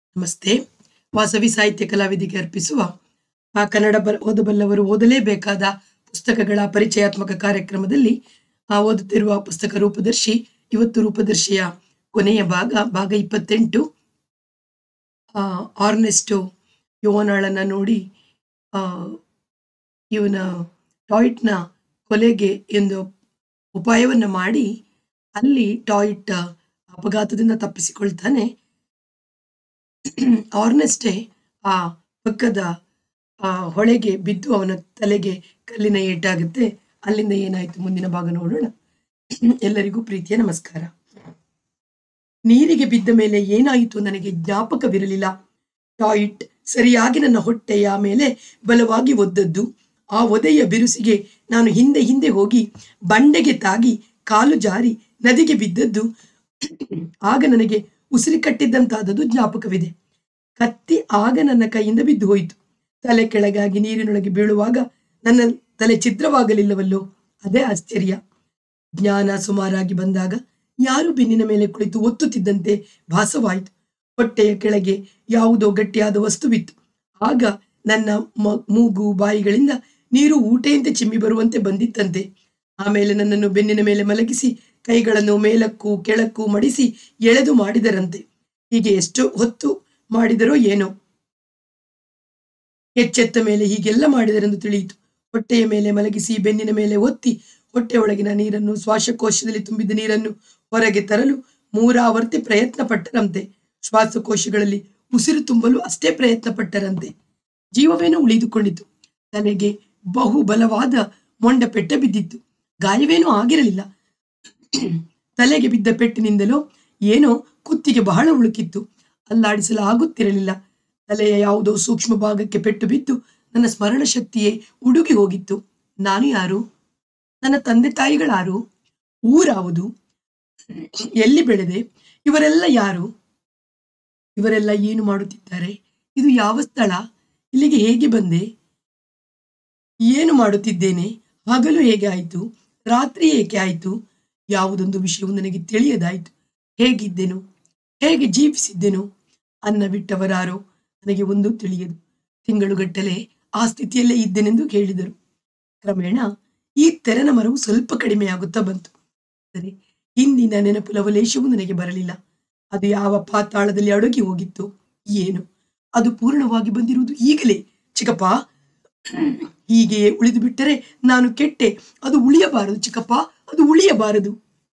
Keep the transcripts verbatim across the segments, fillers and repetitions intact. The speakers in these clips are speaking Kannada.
ನಮಸ್ತೆ. ವಾಸವಿ ಸಾಹಿತ್ಯ ಕಲಾವಿದಿಗೆ ಅರ್ಪಿಸುವ ಆ ಕನ್ನಡ ಬ ಓದಬಲ್ಲವರು ಓದಲೇಬೇಕಾದ ಪುಸ್ತಕಗಳ ಪರಿಚಯಾತ್ಮಕ ಕಾರ್ಯಕ್ರಮದಲ್ಲಿ ಆ ಓದುತ್ತಿರುವ ಪುಸ್ತಕ ರೂಪದರ್ಶಿ. ಇವತ್ತು ರೂಪದರ್ಶಿಯ ಕೊನೆಯ ಭಾಗ, ಭಾಗ ಇಪ್ಪತ್ತೆಂಟು. ಆ ಆರ್ನೆಸ್ಟೋ ಯೋನಾಳನ್ನ ನೋಡಿ ಆ ಇವನ ಟಾಯ್ಟ್ನ ಕೊಲೆಗೆ ಎಂದು ಉಪಾಯವನ್ನ ಮಾಡಿ ಅಲ್ಲಿ ಟಾಯ್ಟ್ ಅಪಘಾತದಿಂದ ತಪ್ಪಿಸಿಕೊಳ್ತಾನೆ. ಆರ್ನೆಸ್ಟೇ ಆ ಪಕ್ಕದ ಆ ಹೊಳೆಗೆ ಬಿದ್ದು ಅವನ ತಲೆಗೆ ಕಲ್ಲಿನ ಏಟಾಗುತ್ತೆ. ಅಲ್ಲಿಂದ ಏನಾಯ್ತು ಮುಂದಿನ ಭಾಗ ನೋಡೋಣ. ಎಲ್ಲರಿಗೂ ಪ್ರೀತಿಯ ನಮಸ್ಕಾರ. ನೀರಿಗೆ ಬಿದ್ದ ಮೇಲೆ ಏನಾಯಿತು ನನಗೆ ಜ್ಞಾಪಕವಿರಲಿಲ್ಲ. ಟಾಯ್ಟ್ ಸರಿಯಾಗಿ ನನ್ನ ಹೊಟ್ಟೆಯ ಮೇಲೆ ಬಲವಾಗಿ ಒದ್ದದ್ದು. ಆ ಒದೆಯ ಬಿರುಸಿಗೆ ನಾನು ಹಿಂದೆ ಹಿಂದೆ ಹೋಗಿ ಬಂಡೆಗೆ ತಾಗಿ ಕಾಲು ಜಾರಿ ನದಿಗೆ ಬಿದ್ದದ್ದು. ಆಗ ನನಗೆ ಉಸಿರು ಕಟ್ಟಿದ್ದಂತಾದದ್ದು ಜ್ಞಾಪಕವಿದೆ. ಕತ್ತಿ ಆಗ ನನ್ನ ಕೈಯಿಂದ ಬಿದ್ದು ಹೋಯಿತು. ತಲೆ ಕೆಳಗಾಗಿ ನೀರಿನೊಳಗೆ ಬೀಳುವಾಗ ನನ್ನ ತಲೆ ಛಿದ್ರವಾಗಲಿಲ್ಲವಲ್ಲೋ, ಅದೇ ಆಶ್ಚರ್ಯ. ಜ್ಞಾನ ಸುಮಾರಾಗಿ ಬಂದಾಗ ಯಾರು ಬೆನ್ನಿನ ಮೇಲೆ ಕುಳಿತು ಒತ್ತುತ್ತಿದ್ದಂತೆ ಭಾಸವಾಯಿತು. ಹೊಟ್ಟೆಯ ಕೆಳಗೆ ಯಾವುದೋ ಗಟ್ಟಿಯಾದ ವಸ್ತುವಿತ್ತು. ಆಗ ನನ್ನ ಮೂಗು ಬಾಯಿಗಳಿಂದ ನೀರು ಊಟೆಯಂತೆ ಚಿಮ್ಮಿ ಬರುವಂತೆ ಬಂದಿತ್ತಂತೆ. ಆಮೇಲೆ ನನ್ನನ್ನು ಬೆನ್ನಿನ ಮೇಲೆ ಮಲಗಿಸಿ ಕೈಗಳನ್ನು ಮೇಲಕ್ಕೂ ಕೆಳಕ್ಕೂ ಮಡಿಸಿ ಎಳೆದು ಮಾಡಿದರಂತೆ. ಹೀಗೆ ಎಷ್ಟು ಹೊತ್ತು ಮಾಡಿದರೋ ಏನೋ. ಎಚ್ಚೆತ್ತ ಮೇಲೆ ಹೀಗೆಲ್ಲ ಮಾಡಿದರೆಂದು ತಿಳಿಯಿತು. ಹೊಟ್ಟೆಯ ಮೇಲೆ ಮಲಗಿಸಿ ಬೆನ್ನಿನ ಮೇಲೆ ಒತ್ತಿ ಹೊಟ್ಟೆಯೊಳಗಿನ ನೀರನ್ನು, ಶ್ವಾಸಕೋಶದಲ್ಲಿ ತುಂಬಿದ ನೀರನ್ನು ಹೊರಗೆ ತರಲು ಮೂರಾವರ್ತಿ ಪ್ರಯತ್ನ ಪಟ್ಟರಂತೆ. ಶ್ವಾಸಕೋಶಗಳಲ್ಲಿ ಉಸಿರು ತುಂಬಲು ಅಷ್ಟೇ ಪ್ರಯತ್ನ ಪಟ್ಟರಂತೆ. ಜೀವವೇನೋ ಉಳಿದುಕೊಂಡಿತು. ತಲೆಗೆ ಬಹು ಬಲವಾದ ಮೊಂಡ ಪೆಟ್ಟ ಬಿದ್ದಿತ್ತು. ಗಾಯವೇನೂ ಆಗಿರಲಿಲ್ಲ. ತಲೆಗೆ ಬಿದ್ದ ಪೆಟ್ಟಿನಿಂದಲೋ ಏನೋ ಕುತ್ತಿಗೆ ಬಹಳ ಉಳುಕಿತ್ತು. ಅಲ್ಲಾಡಿಸಲು ಆಗುತ್ತಿರಲಿಲ್ಲ. ತಲೆಯ ಯಾವುದೋ ಸೂಕ್ಷ್ಮ ಭಾಗಕ್ಕೆ ಪೆಟ್ಟು ಬಿದ್ದು ನನ್ನ ಸ್ಮರಣ ಶಕ್ತಿಯೇ ಉಡುಗಿ ಹೋಗಿತ್ತು. ನಾನು ಯಾರು? ನನ್ನ ತಂದೆ ತಾಯಿಗಳಾರು? ಊರಾವುದು? ಎಲ್ಲಿ ಬೆಳೆದೆ? ಇವರೆಲ್ಲ ಯಾರು? ಇವರೆಲ್ಲ ಏನು ಮಾಡುತ್ತಿದ್ದಾರೆ? ಇದು ಯಾವ ಸ್ಥಳ? ಇಲ್ಲಿಗೆ ಹೇಗೆ ಬಂದೆ? ಏನು ಮಾಡುತ್ತಿದ್ದೇನೆ? ಹಗಲು ಹೇಗೆ ಆಯಿತು? ರಾತ್ರಿ ಏಕೆ ಆಯಿತು? ಯಾವುದೊಂದು ವಿಷಯವು ನನಗೆ ತಿಳಿಯದಾಯಿತು. ಹೇಗಿದ್ದೆನು? ಹೇಗೆ ಜೀವಿಸಿದ್ದೆನು? ಅನ್ನ ಬಿಟ್ಟವರಾರೋ ನನಗೆ ಒಂದು ತಿಳಿಯದು. ತಿಂಗಳುಗಟ್ಟಲೆ ಆ ಸ್ಥಿತಿಯಲ್ಲೇ ಇದ್ದೇನೆಂದು ಹೇಳಿದರು. ಕ್ರಮೇಣ ಈ ತೆರೆನ ಮರವು ಸ್ವಲ್ಪ ಕಡಿಮೆಯಾಗುತ್ತಾ ಬಂತು. ಆದರೆ ಹಿಂದಿನ ನೆನಪು ಲವಲೇಶವೂ ನನಗೆ ಬರಲಿಲ್ಲ. ಅದು ಯಾವ ಪಾತಾಳದಲ್ಲಿ ಅಡಗಿ ಹೋಗಿತ್ತು ಏನು? ಅದು ಪೂರ್ಣವಾಗಿ ಬಂದಿರುವುದು ಈಗಲೇ. ಚಿಕ್ಕಪ್ಪ, ಹೀಗೆಯೇ ಉಳಿದು ಬಿಟ್ಟರೆ ನಾನು ಕೆಟ್ಟೆ. ಅದು ಉಳಿಯಬಾರದು ಚಿಕ್ಕಪ್ಪ, ಅದು ಉಳಿಯಬಾರದು.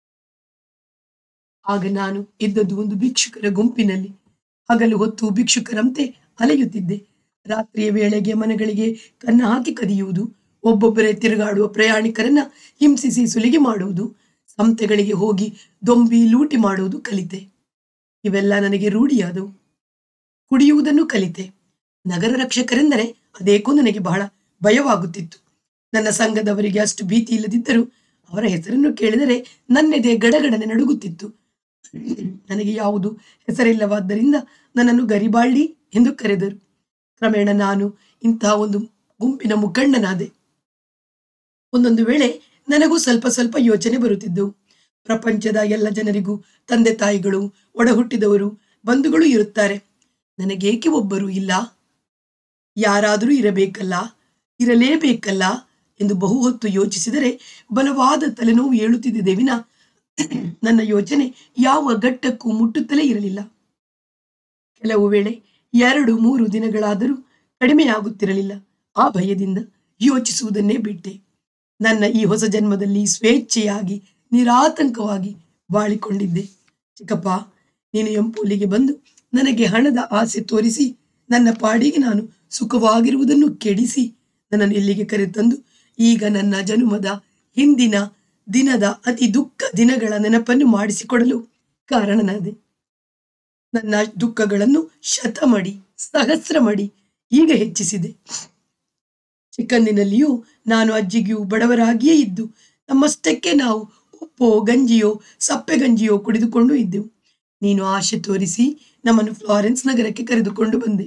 ಆಗ ನಾನು ಇದ್ದದ್ದು ಒಂದು ಭಿಕ್ಷುಕರ ಗುಂಪಿನಲ್ಲಿ. ಹಗಲು ಹೊತ್ತು ಭಿಕ್ಷುಕರಂತೆ ಅಲೆಯುತ್ತಿದ್ದೆ. ರಾತ್ರಿಯ ವೇಳೆಗೆ ಮನೆಗಳಿಗೆ ಕನ್ನ ಹಾಕಿ ಕದಿಯುವುದು, ಒಬ್ಬೊಬ್ಬರೇ ತಿರುಗಾಡುವ ಪ್ರಯಾಣಿಕರನ್ನ ಹಿಂಸಿಸಿ ಸುಲಿಗೆ ಮಾಡುವುದು, ಸಂತೆಗಳಿಗೆ ಹೋಗಿ ದೊಂಬಿ ಲೂಟಿ ಮಾಡುವುದು ಕಲಿತೆ. ಇವೆಲ್ಲ ನನಗೆ ರೂಢಿಯಾದವು. ಕುಡಿಯುವುದನ್ನು ಕಲಿತೆ. ನಗರ ರಕ್ಷಕರೆಂದರೆ ಅದೇಕೋ ನನಗೆ ಬಹಳ ಭಯವಾಗುತ್ತಿತ್ತು. ನನ್ನ ಸಂಘದವರಿಗೆ ಅಷ್ಟು ಭೀತಿ ಇಲ್ಲದಿದ್ದರೂ ಅವರ ಹೆಸರನ್ನು ಕೇಳಿದರೆ ನನ್ನೆದೆ ಗಡಗಡನೆ ನಡುಗುತ್ತಿತ್ತು. ನನಗೆ ಯಾವುದು ಹೆಸರಿಲ್ಲವಾದ್ದರಿಂದ ನನ್ನನ್ನು ಗರಿಬಾಳ್ಳಿ ಎಂದು ಕರೆದರು. ಕ್ರಮೇಣ ನಾನು ಇಂತಹ ಒಂದು ಗುಂಪಿನ ಮುಖಂಡನಾದೆ. ಒಂದೊಂದು ವೇಳೆ ನನಗೂ ಸ್ವಲ್ಪ ಸ್ವಲ್ಪ ಯೋಚನೆ ಬರುತ್ತಿದ್ದವು. ಪ್ರಪಂಚದ ಎಲ್ಲ ಜನರಿಗೂ ತಂದೆ ತಾಯಿಗಳು, ಒಡ ಹುಟ್ಟಿದವರು, ಬಂಧುಗಳು ಇರುತ್ತಾರೆ. ನನಗೇಕೆ ಒಬ್ಬರು ಇಲ್ಲ? ಯಾರಾದರೂ ಇರಬೇಕಲ್ಲ, ಇರಲೇಬೇಕಲ್ಲ ಎಂದು ಬಹು ಹೊತ್ತು ಯೋಚಿಸಿದರೆ ಬಲವಾದ ತಲೆನೋವು ಏಳುತ್ತಿದ್ದೆ ವಿನ ನನ್ನ ಯೋಚನೆ ಯಾವ ಘಟ್ಟಕ್ಕೂ ಮುಟ್ಟುತ್ತಲೇ ಇರಲಿಲ್ಲ. ಕೆಲವು ವೇಳೆ ಎರಡು ಮೂರು ದಿನಗಳಾದರೂ ಕಡಿಮೆಯಾಗುತ್ತಿರಲಿಲ್ಲ. ಆ ಭಯದಿಂದ ಯೋಚಿಸುವುದನ್ನೇ ಬಿಟ್ಟೆ. ನನ್ನ ಈ ಹೊಸ ಜನ್ಮದಲ್ಲಿ ಸ್ವೇಚ್ಛೆಯಾಗಿ ನಿರಾತಂಕವಾಗಿ ಬಾಳಿಕೊಂಡಿದ್ದೆ. ಚಿಕ್ಕಪ್ಪ, ನೀನು ಎಂಪೋಲಿಗೆ ಬಂದು ನನಗೆ ಹಣದ ಆಸೆ ತೋರಿಸಿ ನನ್ನ ಪಾಡಿಗೆ ನಾನು ಸುಖವಾಗಿರುವುದನ್ನು ಕೆಡಿಸಿ ನನ್ನನ್ನು ಇಲ್ಲಿಗೆ ಕರೆತಂದು ಈಗ ನನ್ನ ಜನುಮದ ಹಿಂದಿನ ದಿನದ ಅತಿ ದುಃಖ ದಿನಗಳ ನೆನಪನ್ನು ಮಾಡಿಸಿಕೊಡಲು ಕಾರಣನಾದೆ. ನನ್ನ ದುಃಖಗಳನ್ನು ಶತ ಮಡಿ ಸಹಸ್ರ ಮಡಿ ಈಗ ಹೆಚ್ಚಿಸಿದೆ. ಚಿಕ್ಕಂದಿನಲ್ಲಿಯೂ ನಾನು ಅಜ್ಜಿಗೂ ಬಡವರಾಗಿಯೇ ಇದ್ದು ನಮ್ಮಷ್ಟಕ್ಕೆ ನಾವು ಉಪ್ಪೋ ಗಂಜಿಯೋ ಸಪ್ಪೆ ಗಂಜಿಯೋ ಕುಡಿದುಕೊಂಡು ಇದ್ದೆವು. ನೀನು ಆಶೆ ತೋರಿಸಿ ನಮ್ಮನ್ನು ಫ್ಲಾರೆನ್ಸ್ ನಗರಕ್ಕೆ ಕರೆದುಕೊಂಡು ಬಂದೆ.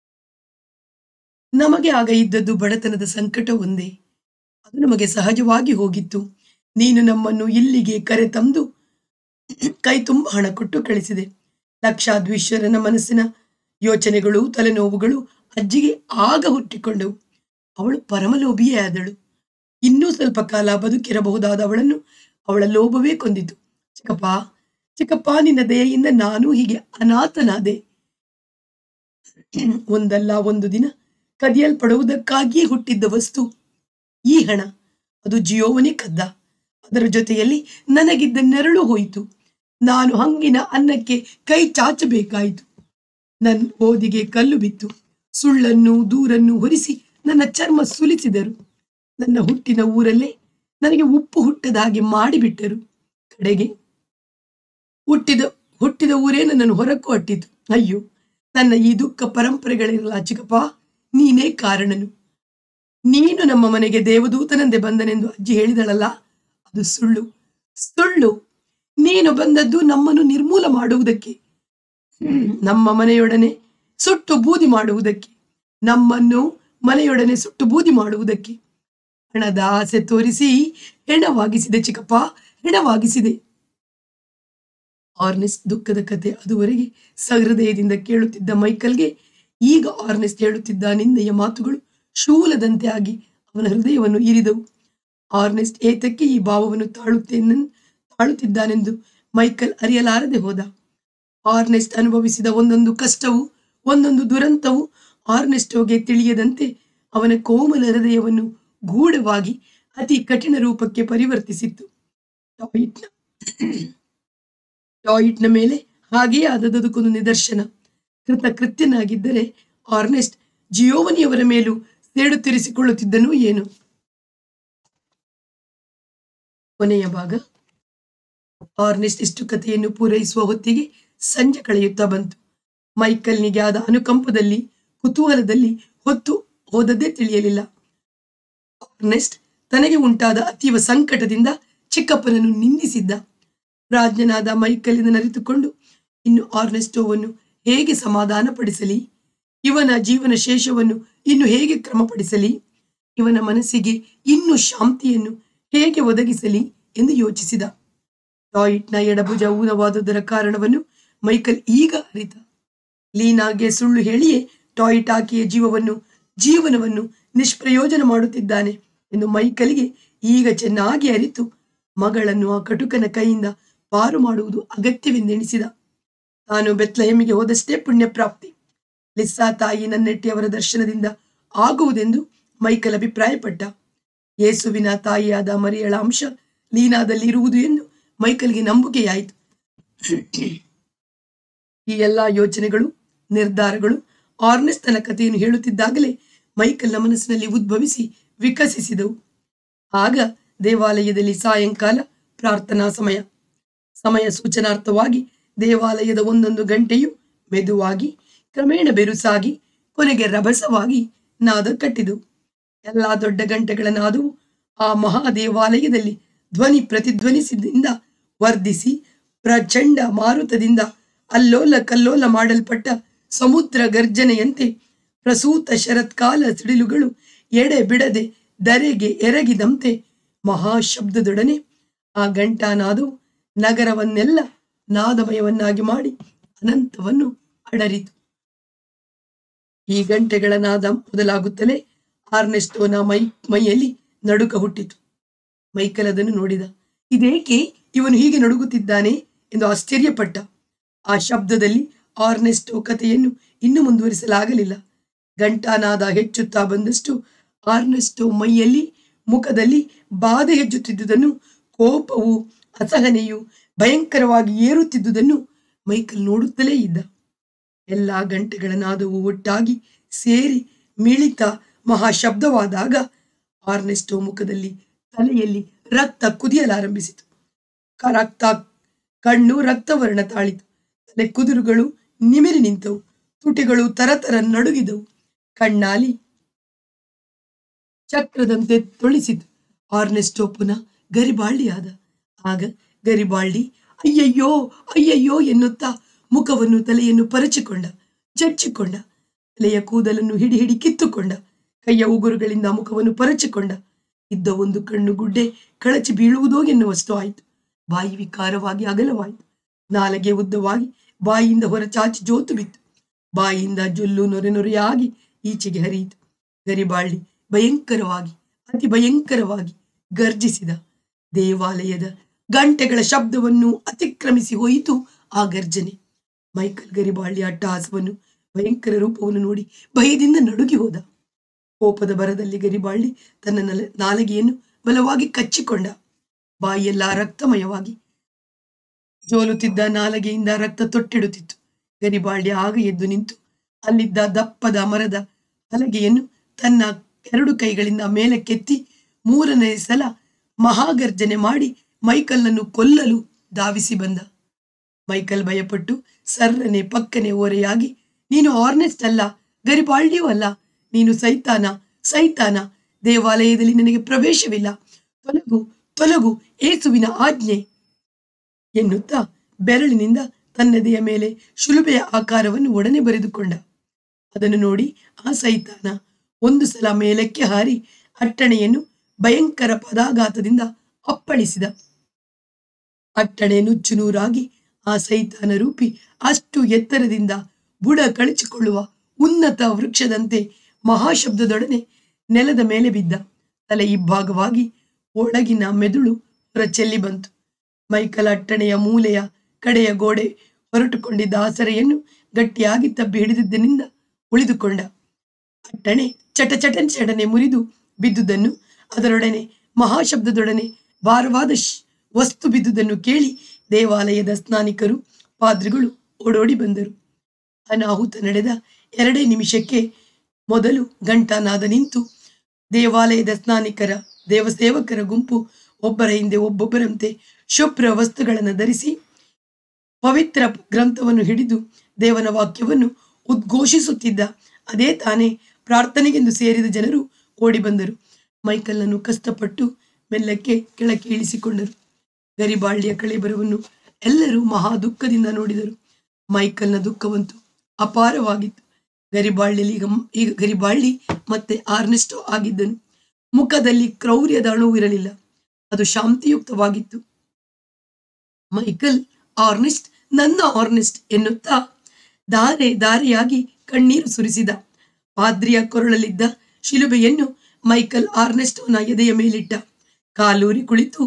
ನಮಗೆ ಆಗ ಇದ್ದದ್ದು ಬಡತನದ ಸಂಕಟ ಒಂದೇ. ಅದು ನಮಗೆ ಸಹಜವಾಗಿ ಹೋಗಿತ್ತು. ನೀನು ನಮ್ಮನ್ನು ಇಲ್ಲಿಗೆ ಕರೆ ತಂದು ಕೈ ತುಂಬ ಹಣ ಕೊಟ್ಟು ಕಳಿಸಿದೆ. ಲಕ್ಷಾದ್ವೀಶ್ವರನ ಮನಸ್ಸಿನ ಯೋಚನೆಗಳು, ತಲೆನೋವುಗಳು ಅಜ್ಜಿಗೆ ಆಗ ಹುಟ್ಟಿಕೊಂಡವು. ಅವಳು ಪರಮಲೋಭಿಯೇ ಆದಳು. ಇನ್ನೂ ಸ್ವಲ್ಪ ಕಾಲ ಬದುಕಿರಬಹುದಾದ ಅವಳನ್ನು ಅವಳ ಲೋಭವೇ ಕೊಂದಿತು. ಚಿಕ್ಕಪ್ಪ ಚಿಕ್ಕಪ್ಪ ನಿನ್ನ ದಯೆಯಿಂದ ನಾನು ಹೀಗೆ ಅನಾಥನಾದೆ. ಒಂದಲ್ಲ ಒಂದು ದಿನ ಕದಿಯಲ್ಪಡುವುದಕ್ಕಾಗಿಯೇ ಹುಟ್ಟಿದ್ದ ವಸ್ತು ಈ ಹಣ. ಅದು ಜಿಯೋವನೇ ಕದ್ದ. ಅದರ ಜೊತೆಯಲ್ಲಿ ನನಗಿದ್ದ ನೆರಳು ಹೋಯಿತು. ನಾನು ಹಂಗಿನ ಅನ್ನಕ್ಕೆ ಕೈ ಚಾಚಬೇಕಾಯಿತು. ನನ್ನ ಓದಿಗೆ ಕಲ್ಲು ಬಿತ್ತು. ಸುಳ್ಳನ್ನು ದೂರನ್ನು ಹೊರಿಸಿ ನನ್ನ ಚರ್ಮ ಸುಲಿಸಿದರು. ನನ್ನ ಹುಟ್ಟಿನ ಊರಲ್ಲೇ ನನಗೆ ಉಪ್ಪು ಹುಟ್ಟದ ಹಾಗೆ ಮಾಡಿಬಿಟ್ಟರು. ಕಡೆಗೆ ಹುಟ್ಟಿದ ಹುಟ್ಟಿದ ಊರೇ ನನ್ನನ್ನು ಹೊರಕ್ಕೂ ಅಟ್ಟಿತು. ಅಯ್ಯೋ, ನನ್ನ ಈ ದುಃಖ ಪರಂಪರೆಗಳಿರಲ್ಲ ಚಿಕ್ಕಪ್ಪ, ನೀನೇ ಕಾರಣನು. ನೀನು ನಮ್ಮ ಮನೆಗೆ ದೇವದೂತನಂತೆ ಬಂದನೆಂದು ಅಜ್ಜಿ ಹೇಳಿದಳಲ್ಲ, ಅದು ಸುಳ್ಳು ಸುಳ್ಳು. ನೀನು ಬಂದದ್ದು ನಮ್ಮನ್ನು ನಿರ್ಮೂಲ ಮಾಡುವುದಕ್ಕೆ, ನಮ್ಮ ಮನೆಯೊಡನೆ ಸುಟ್ಟು ಬೂದಿ ಮಾಡುವುದಕ್ಕೆ, ನಮ್ಮನ್ನು ಮನೆಯೊಡನೆ ಸುಟ್ಟು ಬೂದಿ ಮಾಡುವುದಕ್ಕೆ. ಹಣದ ಆಸೆ ತೋರಿಸಿ ಹೆಣವಾಗಿಸಿದೆ ಚಿಕ್ಕಪ್ಪ, ಹೆಣವಾಗಿಸಿದೆ. ಆರ್ನೆಸ್ಟ್ ದುಃಖದ ಕತೆ ಅದುವರೆಗೆ ಸಹೃದಯದಿಂದ ಕೇಳುತ್ತಿದ್ದ ಮೈಕಲ್ಗೆ ಈಗ ಆರ್ನೆಸ್ಟ್ ಹೇಳುತ್ತಿದ್ದ ನಿಂದೆಯ ಮಾತುಗಳು ಶೂಲದಂತೆ ಆಗಿ ಅವನ ಹೃದಯವನ್ನು ಇರಿದವು. ಆರ್ನೆಸ್ಟ್ ಏತಕ್ಕೆ ಈ ಭಾವವನ್ನು ತಾಳುತ್ತೇನೆ ತಾಳುತ್ತಿದ್ದಾನೆಂದು ಮೈಕಲ್ ಅರಿಯಲಾರದೆ ಹೋದ. ಆರ್ನೆಸ್ಟ್ ಅನುಭವಿಸಿದ ಒಂದೊಂದು ಕಷ್ಟವು, ಒಂದೊಂದು ದುರಂತವು ಆರ್ನೆಸ್ಟೋಗೆ ತಿಳಿಯದಂತೆ ಅವನ ಕೋಮಲ ಹೃದಯವನ್ನು ಗೂಢವಾಗಿ ಅತಿ ಕಠಿಣ ರೂಪಕ್ಕೆ ಪರಿವರ್ತಿಸಿತ್ತು. ಟಾಯಿಟ್ನ ಟಾಯಿಟ್ನ ಮೇಲೆ ಹಾಗೆಯೇ ಆದದಕ್ಕೊಂದು ನಿದರ್ಶನ. ಕೃತಕೃತ್ಯನಾಗಿದ್ದರೆ ಆರ್ನೆಸ್ಟ್ ಜಿಯೋವನಿಯವರ ಮೇಲೂ ಸೇಡು ತೀರಿಸಿಕೊಳ್ಳುತ್ತಿದ್ದನು ಏನು. ಕೊನೆಯ ಭಾಗ. ಆರ್ನೆಸ್ಟ್ ಇಷ್ಟು ಕಥೆಯನ್ನು ಪೂರೈಸುವ ಹೊತ್ತಿಗೆ ಸಂಜೆ ಕಳೆಯುತ್ತಾ ಬಂತು. ಮೈಕಲ್ನಿಗೆ ಆದ ಅನುಕಂಪದಲ್ಲಿ, ಕುತೂಹಲದಲ್ಲಿ ಹೊತ್ತು ಹೋದದ್ದೇ ತಿಳಿಯಲಿಲ್ಲ. ಆರ್ನೆಸ್ಟ್ ತನಗೆ ಉಂಟಾದ ಅತೀವ ಸಂಕಟದಿಂದ ಚಿಕ್ಕಪ್ಪನನ್ನು ನಿಂದಿಸಿದ್ದ. ಪ್ರಾಜ್ಞನಾದ ಮೈಕಲ್ ಅರಿತುಕೊಂಡು ಇನ್ನು ಆರ್ನೆಸ್ಟೋವನ್ನು ಹೇಗೆ ಸಮಾಧಾನ ಪಡಿಸಲಿ, ಇವನ ಜೀವನ ಶೇಷವನ್ನು ಇನ್ನು ಹೇಗೆ ಕ್ರಮಪಡಿಸಲಿ, ಇವನ ಮನಸ್ಸಿಗೆ ಇನ್ನು ಶಾಂತಿಯನ್ನು ಹೇಗೆ ಒದಗಿಸಲಿ ಎಂದು ಯೋಚಿಸಿದ. ಟಾಯಿಟ್ನ ಎಡಭುಜ ಊನವಾದುದರ ಕಾರಣವನ್ನು ಮೈಕಲ್ ಈಗ ಅರಿತ. ಲೀನಾಗೆ ಸುಳ್ಳು ಹೇಳಿಯೇ ಟಾಯಿಟ್ ಆಕೆಯ ಜೀವವನ್ನು ಜೀವನವನ್ನು ನಿಷ್ಪ್ರಯೋಜನ ಮಾಡುತ್ತಿದ್ದಾನೆ ಎಂದು ಮೈಕಲ್ಗೆ ಈಗ ಚೆನ್ನಾಗಿ ಅರಿತು ಮಗಳನ್ನು ಆ ಕಟುಕನ ಕೈಯಿಂದ ಪಾರು ಮಾಡುವುದು ಅಗತ್ಯವೆಂದೆಣಿಸಿದ. ತಾನು ಬೆತ್ಲೆಹೆಮ್ಮಿಗೆ ಹೋದಷ್ಟೇ ಪುಣ್ಯ ಪ್ರಾಪ್ತಿ ಲಿಸ್ಸಾ ತಾಯಿ ನನ್ನೆಟ್ಟಿ ಅವರ ದರ್ಶನದಿಂದ ಆಗುವುದೆಂದು ಮೈಕಲ್ ಅಭಿಪ್ರಾಯಪಟ್ಟ. ಯೇಸುವಿನ ತಾಯಿಯಾದ ಮರಿಯಳ ಅಂಶ ಲೀನಾದಲ್ಲಿ ಇರುವುದು ಎಂದು ಮೈಕಲ್ಗೆ ನಂಬಿಕೆಯಾಯಿತು. ಈ ಎಲ್ಲಾ ಯೋಚನೆಗಳು, ನಿರ್ಧಾರಗಳು ಆರ್ನೆಸ್ಟನ ಕಥೆಯನ್ನು ಹೇಳುತ್ತಿದ್ದಾಗಲೇ ಮೈಕಲ್ನ ಮನಸ್ಸಿನಲ್ಲಿ ಉದ್ಭವಿಸಿ ವಿಕಸಿಸಿದವು. ಆಗ ದೇವಾಲಯದಲ್ಲಿ ಸಾಯಂಕಾಲ ಪ್ರಾರ್ಥನಾ ಸಮಯ. ಸಮಯ ಸೂಚನಾರ್ಥವಾಗಿ ದೇವಾಲಯದ ಒಂದೊಂದು ಗಂಟೆಯು ಮೆದುವಾಗಿ, ಕ್ರಮೇಣ ಬೆರುಸಾಗಿ, ಕೊನೆಗೆ ರಭಸವಾಗಿ ನಾದ ಕಟ್ಟಿದವು. ಎಲ್ಲಾ ದೊಡ್ಡ ಗಂಟೆಗಳ ನಾದವು ಆ ಮಹಾ ದೇವಾಲಯದಲ್ಲಿ ಧ್ವನಿ ಪ್ರತಿಧ್ವನಿಸಿದಿಂದ ವರ್ಧಿಸಿ ಪ್ರಚಂಡ ಮಾರುತದಿಂದ ಅಲ್ಲೋಲ ಕಲ್ಲೋಲ ಮಾಡಲ್ಪಟ್ಟ ಸಮುದ್ರ ಗರ್ಜನೆಯಂತೆ ಪ್ರಸೂತ ಶರತ್ಕಾಲ ಸಿಡಿಲುಗಳು ಎಡೆ ಬಿಡದೆ ಧರೆಗೆ ಎರಗಿದಂತೆ ಮಹಾಶಬ್ದದೊಡನೆ ಆ ಘಂಟಾನಾದವು ನಗರವನ್ನೆಲ್ಲ ನಾದಮಯವನ್ನಾಗಿ ಮಾಡಿ ಅನಂತವನ್ನು ಅಡರಿತು. ಈ ಗಂಟೆಗಳ ನಾದ ಮೊದಲಾಗುತ್ತಲೇ ಆರ್ನೆಸ್ಟೋನ ಮೈ ಮೈಯಲ್ಲಿ ನಡುಕ ಹುಟ್ಟಿತು. ಮೈಕಲ್ ಅದನ್ನು ನೋಡಿದ. ಇದೇಕೆ ಇವನು ಹೀಗೆ ನಡುಗುತ್ತಿದ್ದಾನೆ ಎಂದು ಆಶ್ಚರ್ಯಪಟ್ಟ. ಆ ಶಬ್ದದಲ್ಲಿ ಆರ್ನೆಸ್ಟೋ ಕಥೆಯನ್ನು ಇನ್ನು ಮುಂದುವರಿಸಲಾಗಲಿಲ್ಲ. ಘಂಟಾನಾದ ಹೆಚ್ಚುತ್ತಾ ಬಂದಷ್ಟು ಆರ್ನೆಸ್ಟೋ ಮೈಯಲ್ಲಿ, ಮುಖದಲ್ಲಿ ಬಾಧೆ ಹೆಚ್ಚುತ್ತಿದ್ದುದನ್ನು, ಕೋಪವು, ಅಸಹನೆಯು ಭಯಂಕರವಾಗಿ ಏರುತ್ತಿದ್ದುದನ್ನು ಮೈಕಲ್ ನೋಡುತ್ತಲೇ ಇದ್ದ. ಎಲ್ಲಾ ಗಂಟೆಗಳ ನಾದವು ಒಟ್ಟಾಗಿ ಸೇರಿ ಮಿಳಿತ ಮಹಾಶಬ್ದವಾದಾಗ ಆರ್ನೆಸ್ಟೋ ಮುಖದಲ್ಲಿ, ತಲೆಯಲ್ಲಿ ರಕ್ತ ಕುದಿಯಲಾರಂಭಿಸಿತು. ರಕ್ತ ಕಣ್ಣು ರಕ್ತವರ್ಣ ತಾಳಿತು. ತಲೆ ಕುದುರುಗಳು ನಿಮಿರಿ ನಿಂತವು. ತುಟಿಗಳು ತರತರ ನಡುಗಿದವು. ಕಣ್ಣಾಲಿ ಚಕ್ರದಂತೆ ತೊಳಿಸಿತು. ಆರ್ನೆಸ್ಟೋ ಪುನಃ ಗರಿಬಾಳ್ಡಿಯಾದ. ಆಗ ಗರಿಬಾಳ್ಡಿ ಅಯ್ಯಯ್ಯೋ ಅಯ್ಯಯ್ಯೋ ಎನ್ನುತ್ತಾ ಮುಖವನ್ನು ತಲೆಯನ್ನು ಪರಚಿಕೊಂಡ, ಜಚ್ಚಿಕೊಂಡ. ತಲೆಯ ಕೂದಲನ್ನು ಹಿಡಿ ಹಿಡಿ ಕಿತ್ತುಕೊಂಡ. ಕೈಯ ಉಗುರುಗಳಿಂದ ಮುಖವನ್ನು ಪರಚಿಕೊಂಡ. ಇದ್ದ ಒಂದು ಕಣ್ಣು ಗುಡ್ಡೆ ಕಳಚಿ ಬೀಳುವುದೋ ಎನ್ನುವಷ್ಟು ಆಯಿತು. ಬಾಯಿ ವಿಕಾರವಾಗಿ ಅಗಲವಾಯಿತು. ನಾಲಗೆ ಉದ್ದವಾಗಿ ಬಾಯಿಯಿಂದ ಹೊರಚಾಚಿ ಜೋತು ಬಿತ್ತು. ಬಾಯಿಯಿಂದ ಜೊಲ್ಲು ನೊರೆ ನೊರೆಯಾಗಿ ಈಚೆಗೆ ಹರಿಯಿತು. ಗರಿಬಾಳ್ಡಿ ಭಯಂಕರವಾಗಿ, ಅತಿ ಭಯಂಕರವಾಗಿ ಗರ್ಜಿಸಿದ. ದೇವಾಲಯದ ಗಂಟೆಗಳ ಶಬ್ದವನ್ನು ಅತಿಕ್ರಮಿಸಿ ಹೋಯಿತು ಆ ಗರ್ಜನೆ. ಮೈಕಲ್ ಗರಿಬಾಳ್ಡಿ ಅಟ್ಟಹಾಸವನ್ನು, ಭಯಂಕರ ರೂಪವನ್ನು ನೋಡಿ ಭಯದಿಂದ ನಡುಗಿ ಹೋದ. ಕೋಪದ ಭರದಲ್ಲಿ ಗರಿಬಾಳ್ಡಿ ತನ್ನ ನಲ ನಾಲಿಗೆಯನ್ನು ಬಲವಾಗಿ ಕಚ್ಚಿಕೊಂಡ. ಬಾಯಿಯೆಲ್ಲ ರಕ್ತಮಯವಾಗಿ ಜೋಲುತ್ತಿದ್ದ ನಾಲಗೆಯಿಂದ ರಕ್ತ ತೊಟ್ಟಿಡುತ್ತಿತ್ತು. ಗರಿಬಾಳ್ಡಿ ಆಗ ಎದ್ದು ನಿಂತು ಅಲ್ಲಿದ್ದ ದಪ್ಪದ ಮರದ ಹಲಗೆಯನ್ನು ತನ್ನ ಎರಡು ಕೈಗಳಿಂದ ಮೇಲಕ್ಕೆತ್ತಿ ಮೂರನೇ ಸಲ ಮಹಾಗರ್ಜನೆ ಮಾಡಿ ಮೈಕಲ್ನನ್ನು ಕೊಲ್ಲಲು ಧಾವಿಸಿ ಬಂದ. ಮೈಕಲ್ ಭಯಪಟ್ಟು ಸರ್ರನೆ ಪಕ್ಕನೆ ಓರೆಯಾಗಿ, ನೀನು ಆರ್ನೆಸ್ಟ್ ಅಲ್ಲ, ಗರಿಬಾಳ್ಡಿಯೂ ಅಲ್ಲ, ನೀನು ಸೈತಾನ, ಸೈತಾನ, ದೇವಾಲಯದಲ್ಲಿ ನನಗೆ ಪ್ರವೇಶವಿಲ್ಲ, ತೊಲಗು ತೊಲಗು, ಏಸುವಿನ ಆಜ್ಞೆ ಎನ್ನುತ್ತಾ ಬೆರಳಿನಿಂದ ತನ್ನದೆಯ ಮೇಲೆ ಶುಲುಬೆಯ ಆಕಾರವನ್ನು ಒಡನೆ ಬರೆದುಕೊಂಡ. ಅದನ್ನು ನೋಡಿ ಆ ಸೈತಾನ ಒಂದು ಸಲ ಮೇಲಕ್ಕೆ ಹಾರಿ ಅಟ್ಟಣೆಯನ್ನು ಭಯಂಕರ ಪದಾಘಾತದಿಂದ ಅಪ್ಪಳಿಸಿದ. ಅಟ್ಟಣೆ ನುಚ್ಚು ನೂರಾಗಿ ಆ ಸೈತಾನ ರೂಪಿ ಅಷ್ಟು ಎತ್ತರದಿಂದ ಬುಡ ಕಳಚಿಕೊಳ್ಳುವ ಉನ್ನತ ವೃಕ್ಷದಂತೆ ಮಹಾಶಬ್ದದೊಡನೆ ನೆಲದ ಮೇಲೆ ಬಿದ್ದ. ತಲೆ ಇಬ್ಬಾಗವಾಗಿ ಒಳಗಿನ ಮೆದುಳು ಹೊರಚೆಲ್ಲಿ ಬಂತು. ಮೈಕಲ್ ಅಟ್ಟಣೆಯ ಮೂಲೆಯ ಕಡೆಯ ಗೋಡೆ ಹೊರಟುಕೊಂಡಿದ್ದ ಆಸರೆಯನ್ನು ಗಟ್ಟಿಯಾಗಿ ತಬ್ಬಿ ಹಿಡಿದಿದ್ದರಿಂದ ಉಳಿದುಕೊಂಡ. ಅಟ್ಟಣೆ ಚಟ ಚಟ ಚಟನೆ ಮುರಿದು ಬಿದ್ದುದನ್ನು, ಅದರೊಡನೆ ಮಹಾಶಬ್ದದೊಡನೆ ಭಾರವಾದ ವಸ್ತು ಬಿದ್ದುದನ್ನು ಕೇಳಿ ದೇವಾಲಯದ ಸ್ನಾನಿಕರು, ಪಾದ್ರಿಗಳು ಓಡೋಡಿ ಬಂದರು. ಅನಾಹುತ ನಡೆದ ಎರಡೇ ನಿಮಿಷಕ್ಕೆ ಮೊದಲು ಘಂಟಾನಾದ ನಿಂತು ದೇವಾಲಯದ ಸ್ನಾನಿಕರ ದೇವಸೇವಕರ ಗುಂಪು ಒಬ್ಬರ ಹಿಂದೆ ಒಬ್ಬೊಬ್ಬರಂತೆ ಶುಭ್ರ ವಸ್ತುಗಳನ್ನು ಧರಿಸಿ ಪವಿತ್ರ ಗ್ರಂಥವನ್ನು ಹಿಡಿದು ದೇವನ ವಾಕ್ಯವನ್ನು ಉದ್ಘೋಷಿಸುತ್ತಿದ್ದ. ಅದೇ ತಾನೇ ಪ್ರಾರ್ಥನೆಗೆಂದು ಸೇರಿದ ಜನರು ಓಡಿ ಬಂದರು. ಮೈಕಲ್ನನ್ನು ಕಷ್ಟಪಟ್ಟು ಮೆಲ್ಲಕ್ಕೆ ಕೆಳಕ್ಕೆ ಇಳಿಸಿಕೊಂಡರು. ಗರಿಬಾಳ್ಡಿಯ ಕಳೆಬರವನ್ನು ಎಲ್ಲರೂ ಮಹಾ ದುಃಖದಿಂದ ನೋಡಿದರು. ಮೈಕಲ್ನ ದುಃಖವಂತೂ ಅಪಾರವಾಗಿತ್ತು. ಗರಿಬಾಳ್ಳಿಯಲ್ಲಿ ಈಗ ಈಗ ಗರಿಬಾಳ್ಡಿ ಮತ್ತೆ ಆರ್ನೆಸ್ಟೋ ಆಗಿದ್ದನು. ಮುಖದಲ್ಲಿ ಕ್ರೌರ್ಯದ ಅಣುವು ಇರಲಿಲ್ಲ, ಅದು ಶಾಂತಿಯುಕ್ತವಾಗಿತ್ತು. ಮೈಕಲ್ ಆರ್ನೆಸ್ಟ್, ನನ್ನ ಆರ್ನೆಸ್ಟ್ ಎನ್ನುತ್ತಾ ಧಾರೆ ಧಾರೆಯಾಗಿ ಕಣ್ಣೀರು ಸುರಿಸಿದ. ಪಾದ್ರಿಯ ಕೊರಳಲ್ಲಿದ್ದ ಶಿಲುಬೆಯನ್ನು ಮೈಕಲ್ ಆರ್ನೆಸ್ಟೋನ ಎದೆಯ ಮೇಲಿಟ್ಟ. ಕಾಲೂರಿ ಕುಳಿತು,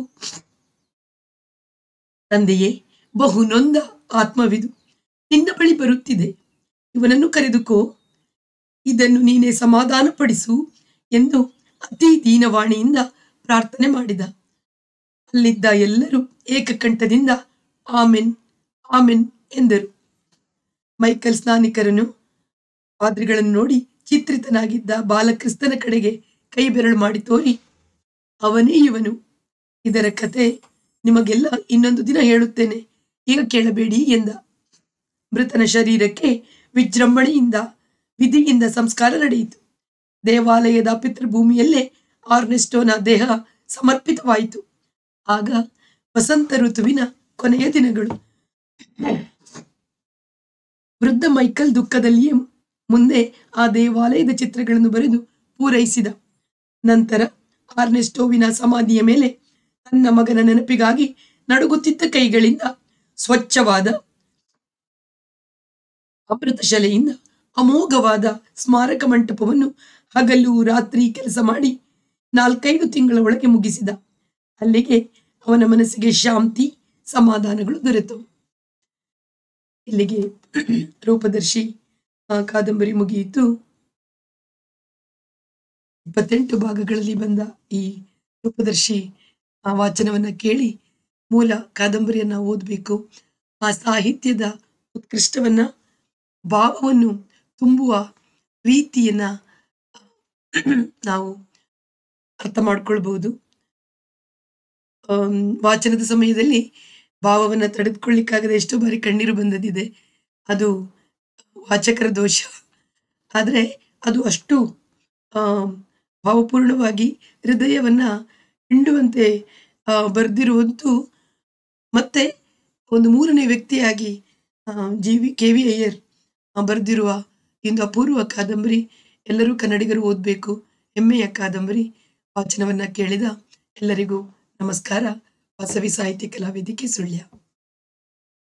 ತಂದೆಯೇ, ಬಹು ನೊಂದ ಆತ್ಮವಿದು ನಿನ್ನ ಬಳಿ ಬರುತ್ತಿದೆ, ಇವನನ್ನು ಕರೆದುಕೋ, ಇದನ್ನು ನೀನೇ ಸಮಾಧಾನಪಡಿಸು ಎಂದು ಅತಿ ದೀನವಾಣಿಯಿಂದ ಪ್ರಾರ್ಥನೆ ಮಾಡಿದ. ಅಲ್ಲಿದ್ದ ಎಲ್ಲರೂ ಏಕಕಂಠದಿಂದ ಆಮೆನ್ ಆಮೆನ್ ಎಂದರು. ಮೈಕಲ್ ಸ್ನಾನಿಕರನ್ನು, ಪಾದ್ರಿಗಳನ್ನು ನೋಡಿ ಚಿತ್ರಿತನಾಗಿದ್ದ ಬಾಲಕ್ರಿಸ್ತನ ಕಡೆಗೆ ಕೈ ಬೆರಳು ಮಾಡಿ ತೋರಿ, ಅವನೇ ಇವನು, ಇದರ ಕತೆ ನಿಮಗೆಲ್ಲ ಇನ್ನೊಂದು ದಿನ ಹೇಳುತ್ತೇನೆ, ಈಗ ಕೇಳಬೇಡಿ ಎಂದ. ಮೃತನ ಶರೀರಕ್ಕೆ ವಿಜೃಂಭಣೆಯಿಂದ ವಿಧಿಯಿಂದ ಸಂಸ್ಕಾರ ನಡೆಯಿತು. ದೇವಾಲಯದ ಪಿತೃಭೂಮಿಯಲ್ಲೇ ಆರ್ನೆಸ್ಟೋನ ದೇಹ ಸಮರ್ಪಿತವಾಯಿತು. ಆಗ ವಸಂತ ಋತುವಿನ ಕೊನೆಯ ದಿನಗಳು. ವೃದ್ಧ ಮೈಕಲ್ ದುಃಖದಲ್ಲಿಯೇ ಮುಂದೆ ಆ ದೇವಾಲಯದ ಚಿತ್ರಗಳನ್ನು ಬರೆದು ಪೂರೈಸಿದ. ನಂತರ ಆರ್ನೆಸ್ಟೋವಿನ ಸಮಾಧಿಯ ಮೇಲೆ ತನ್ನ ಮಗನ ನೆನಪಿಗಾಗಿ ನಡುಗುತ್ತಿದ್ದ ಕೈಗಳಿಂದ ಸ್ವಚ್ಛವಾದ ಅಮೃತಶಲೆಯಿಂದ ಅಮೋಘವಾದ ಸ್ಮಾರಕ ಮಂಟಪವನ್ನು ಹಗಲು ರಾತ್ರಿ ಕೆಲಸ ಮಾಡಿ ನಾಲ್ಕೈದು ತಿಂಗಳ ಒಳಗೆ ಮುಗಿಸಿದ. ಅಲ್ಲಿಗೆ ಅವನ ಮನಸ್ಸಿಗೆ ಶಾಂತಿ ಸಮಾಧಾನಗಳು ದೊರೆತವು. ಇಲ್ಲಿಗೆ ರೂಪದರ್ಶಿ ಕಾದಂಬರಿ ಮುಗಿಯಿತು. ಇಪ್ಪತ್ತೆಂಟು ಭಾಗಗಳಲ್ಲಿ ಬಂದ ಈ ರೂಪದರ್ಶಿ ಆ ವಾಚನವನ್ನ ಕೇಳಿ ಮೂಲ ಕಾದಂಬರಿಯನ್ನ ಓದಬೇಕು. ಆ ಸಾಹಿತ್ಯದ ಉತ್ಕೃಷ್ಟವನ್ನ, ಭಾವವನ್ನು ತುಂಬುವ ರೀತಿಯನ್ನ ನಾವು ಅರ್ಥ ಮಾಡ್ಕೊಳ್ಬಹುದು. ವಾಚನದ ಸಮಯದಲ್ಲಿ ಭಾವವನ್ನ ತಡೆದುಕೊಳ್ಳಿಕ್ಕಾಗದೆ ಎಷ್ಟೋ ಬಾರಿ ಕಣ್ಣೀರು ಬಂದದಿದೆ. ಅದು ವಾಚಕರ ದೋಷ. ಆದರೆ ಅದು ಅಷ್ಟು ಆ ಭಾವಪೂರ್ಣವಾಗಿ ಹೃದಯವನ್ನ ಹಿಂಡುವಂತೆ ಬರೆದಿರುವಂತೂ, ಮತ್ತೆ ಒಂದು ಮೂರನೇ ವ್ಯಕ್ತಿಯಾಗಿ G V K V Iyer ಬರೆದಿರುವ ಇಂದು ಅಪೂರ್ವ ಕಾದಂಬರಿ. ಎಲ್ಲರೂ ಕನ್ನಡಿಗರು ಓದಬೇಕು. ಹೆಮ್ಮೆಯ ಕಾದಂಬರಿ. ವಾಚನವನ್ನ ಕೇಳಿದ ಎಲ್ಲರಿಗೂ ನಮಸ್ಕಾರ. ವಾಸವಿ ಸಾಹಿತ್ಯ ಕಲಾವೇದಿಕೆ ಸುಳ್ಯ.